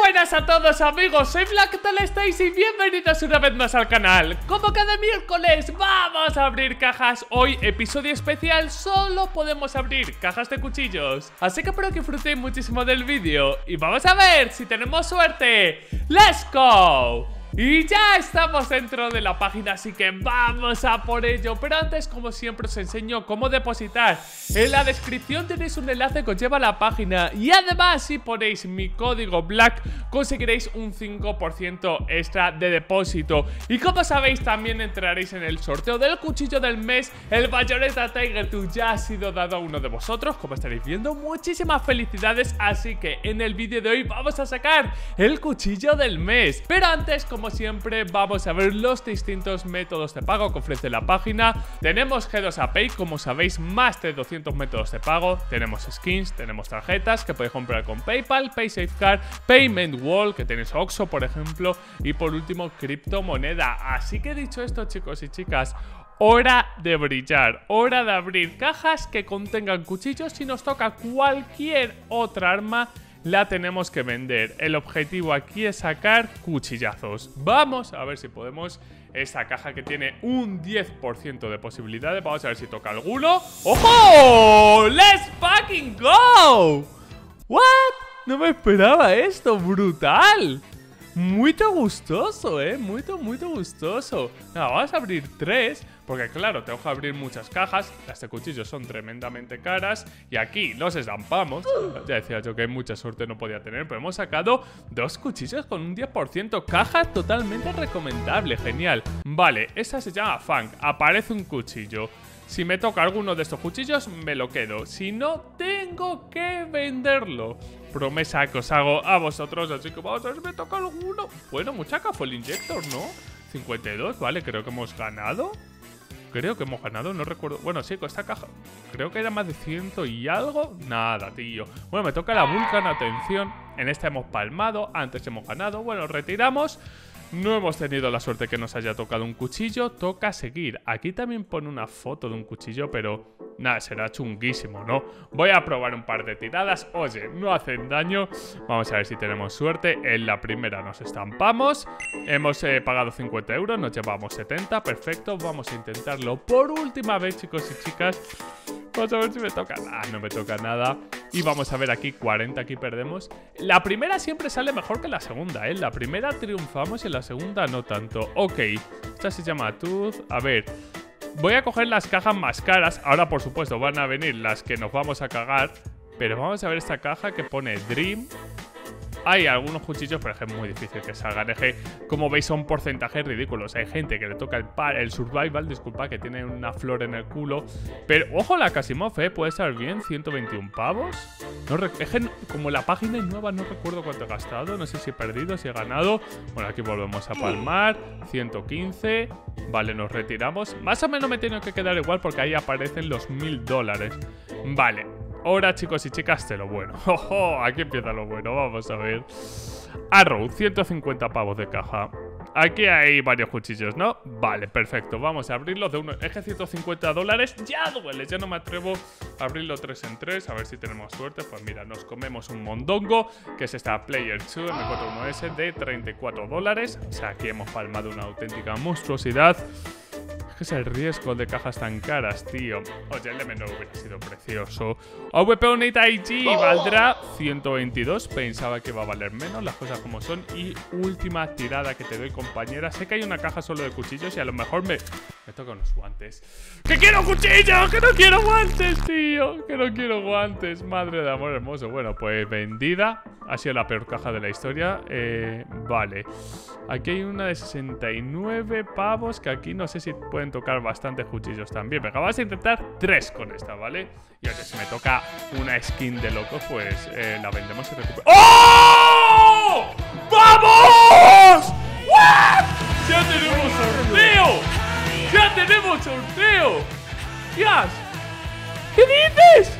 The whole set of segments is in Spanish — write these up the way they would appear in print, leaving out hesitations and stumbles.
buenas a todos amigos, soy Black, ¿qué tal estáis? Y bienvenidos una vez más al canal. Como cada miércoles vamos a abrir cajas. Hoy episodio especial, solo podemos abrir cajas de cuchillos. Así que espero que disfrutéis muchísimo del vídeo y vamos a ver si tenemos suerte. ¡Let's go! Y ya estamos dentro de la página, así que vamos a por ello. Pero antes, como siempre, os enseño cómo depositar. En la descripción tenéis un enlace que os lleva a la página. Y además, si ponéis mi código BLACK, conseguiréis un 5% extra de depósito. Y como sabéis, también entraréis en el sorteo del cuchillo del mes. El Bayonetta Tiger 2 ya ha sido dado a uno de vosotros, como estaréis viendo. Muchísimas felicidades. Así que en el vídeo de hoy vamos a sacar el cuchillo del mes. Pero antes, como siempre, vamos a ver los distintos métodos de pago que ofrece la página. Tenemos G2A Pay, como sabéis, más de 200 métodos de pago. Tenemos skins, tenemos tarjetas que podéis comprar con PayPal, PaySafeCard, Payment Wall, que tenéis Oxxo, por ejemplo. Y por último, criptomoneda. Así que dicho esto, chicos y chicas, hora de brillar, hora de abrir cajas que contengan cuchillos. Si nos toca cualquier otra arma, la tenemos que vender. El objetivo aquí es sacar cuchillazos. Vamos a ver si podemos. Esta caja que tiene un 10% de posibilidades. Vamos a ver si toca alguno. ¡Ojo! ¡Let's fucking go! ¿What? No me esperaba esto. ¡Brutal! Muy gustoso, muy gustoso. Nada, vamos a abrir 3. Porque claro, tengo que abrir muchas cajas. Las de cuchillos son tremendamente caras. Y aquí los estampamos. Ya decía yo que mucha suerte no podía tener. Pero hemos sacado 2 cuchillos con un 10%. Caja totalmente recomendable, genial. Vale, esta se llama Funk. Aparece un cuchillo. Si me toca alguno de estos cuchillos, me lo quedo. Si no, tengo que venderlo. Promesa que os hago a vosotros. Así que vamos a ver si me toca alguno. Bueno, muchacha, fue el Injector, ¿no? 52, vale, creo que hemos ganado. Creo que hemos ganado, no recuerdo. Bueno, sí, con esta caja creo que era más de 100 y algo. Nada, tío. Bueno, me toca la Vulcan, atención. En esta hemos palmado, antes hemos ganado. Bueno, retiramos. No hemos tenido la suerte que nos haya tocado un cuchillo. Toca seguir. Aquí también pone una foto de un cuchillo, pero nada, será chunguísimo, ¿no? Voy a probar un par de tiradas. Oye, no hacen daño. Vamos a ver si tenemos suerte. En la primera nos estampamos. Hemos pagado 50 euros, nos llevamos 70. Perfecto, vamos a intentarlo por última vez, chicos y chicas. Vamos a ver si me toca. Ah, no me toca nada. Y vamos a ver aquí, 40, aquí perdemos. La primera siempre sale mejor que la segunda, ¿eh? La primera triunfamos y en la segunda no tanto. Ok, esta se llama Tooth. A ver, voy a coger las cajas más caras. Ahora, por supuesto, van a venir las que nos vamos a cagar. Pero vamos a ver esta caja que pone Dream. Hay algunos cuchillos, pero es muy difícil que salgan. Es que, como veis, son porcentajes ridículos. Hay gente que le toca el survival, disculpa, que tiene una flor en el culo. Pero, ojo, la Casimov, puede estar bien. 121 pavos. Es que, como la página es nueva, no recuerdo cuánto he gastado. No sé si he perdido, si he ganado. Bueno, aquí volvemos a palmar. 115. Vale, nos retiramos. Más o menos me tengo que quedar igual porque ahí aparecen los $1000. Vale. Ahora, chicos y chicas, de lo bueno. ¡Ojo! Aquí empieza lo bueno, vamos a ver. Arrow, 150 pavos de caja. Aquí hay varios cuchillos, ¿no? Vale, perfecto, vamos a abrirlos de uno. Es que $150 ya duele, ya no me atrevo a abrirlo 3 en 3. A ver si tenemos suerte. Pues mira, nos comemos un mondongo, que es esta Player 2 M41S de $34. O sea, aquí hemos palmado una auténtica monstruosidad. Es que es el riesgo de cajas tan caras, tío. Oye, el M9 hubiera sido precioso. AWP Unit IG valdrá 122. Pensaba que iba a valer menos, las cosas como son. Y última tirada que te doy, compañera. Sé que hay una caja solo de cuchillos y a lo mejor me toca unos guantes. ¡Que quiero cuchillos! ¡Que no quiero guantes, tío! ¡Que no quiero guantes! Madre de amor hermoso. Bueno, pues vendida. Ha sido la peor caja de la historia. Vale. Aquí hay una de 69 pavos, que aquí no sé si pueden tocar bastantes cuchillos también. Venga, vamos a intentar 3 con esta, ¿vale? Y oye, si me toca una skin de loco, pues la vendemos y recuperamos. ¡Oh! ¡Vamos! ¿What? ¡Ya tenemos sorteo! ¡Ya tenemos sorteo! ¡Dios! ¿Qué dices?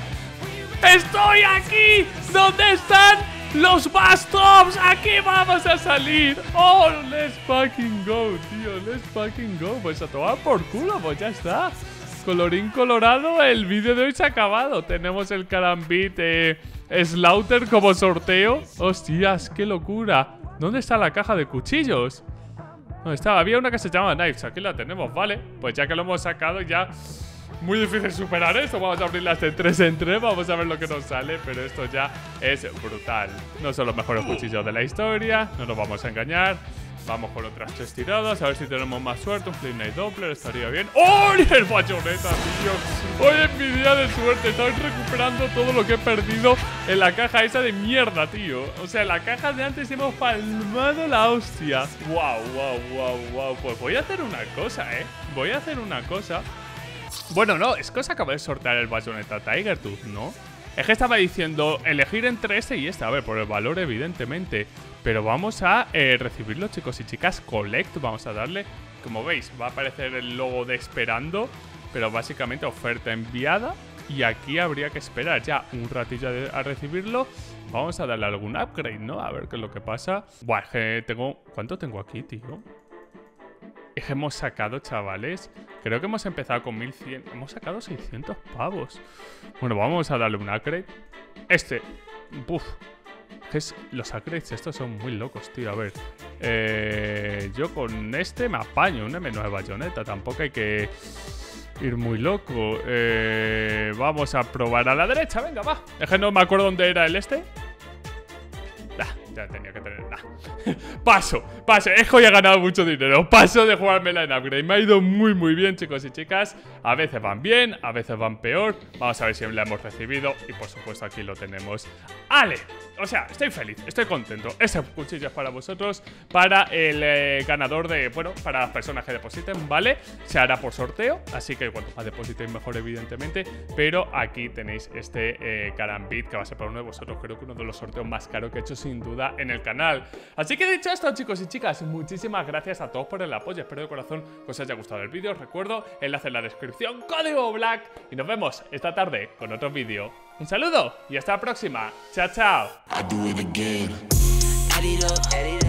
¡Estoy aquí! ¿Dónde están los Bastops? ¡Aquí vamos a salir! ¡Oh, let's fucking go, tío! ¡Let's fucking go! Pues a tomar por culo, pues ya está. Colorín colorado, el vídeo de hoy se ha acabado. Tenemos el Karambit Slaughter como sorteo. Hostias, qué locura. ¿Dónde está la caja de cuchillos? ¿Dónde estaba? Había una que se llamaba Knives. Aquí la tenemos, vale. Pues ya que lo hemos sacado ya... Muy difícil superar esto. Vamos a abrirlas de 3 en 3. Vamos a ver lo que nos sale. Pero esto ya es brutal. No son los mejores cuchillos de la historia. No nos vamos a engañar. Vamos con otras 3 tiradas. A ver si tenemos más suerte. Un Flame Knight Doppler estaría bien. ¡Oh! ¡El bayoneta, tío! Hoy es mi día de suerte. Estoy recuperando todo lo que he perdido en la caja esa de mierda, tío. O sea, en la caja de antes hemos palmado la hostia. ¡Wow! Pues voy a hacer una cosa, Voy a hacer una cosa. Bueno, no, es que os acabo de sortear el Bayonetta Tiger Tooth, ¿no? Es que estaba diciendo elegir entre este y este. A ver, por el valor, evidentemente. Pero vamos a recibirlo, chicos y chicas. Collect, vamos a darle. Como veis, va a aparecer el logo de esperando. Pero básicamente oferta enviada. Y aquí habría que esperar ya un ratillo a recibirlo. Vamos a darle algún upgrade, ¿no? A ver qué es lo que pasa. Buah, es que tengo... ¿Cuánto tengo aquí, tío? Es que hemos sacado, chavales. Creo que hemos empezado con 1100. Hemos sacado 600 pavos. Bueno, vamos a darle un upgrade. Este. Buf. Los upgrades estos son muy locos, tío. A ver. Yo con este me apaño. Un M9 bayoneta. Tampoco hay que ir muy loco. Vamos a probar a la derecha. Venga, va. Es que no me acuerdo dónde era el este. Ya tenía que tener nada. Paso. Es que hoy he ganado mucho dinero. Paso de jugármela en upgrade. Me ha ido muy bien, chicos y chicas. A veces van bien, a veces van peor. Vamos a ver si la hemos recibido. Y por supuesto aquí lo tenemos. ¡Ale! O sea, estoy feliz, estoy contento. Ese cuchillo es para vosotros. Para el ganador de... Bueno, para las personas que depositen, ¿vale? Se hará por sorteo. Así que cuanto más depositéis mejor, evidentemente. Pero aquí tenéis este Karambit, que va a ser para uno de vosotros. Creo que uno de los sorteos más caros que he hecho sin duda en el canal. Así que dicho esto, chicos y chicas, muchísimas gracias a todos por el apoyo. Espero de corazón que os haya gustado el vídeo. Os recuerdo, enlace en la descripción, código BLACK. Y nos vemos esta tarde con otro vídeo. Un saludo y hasta la próxima. Chao, chao.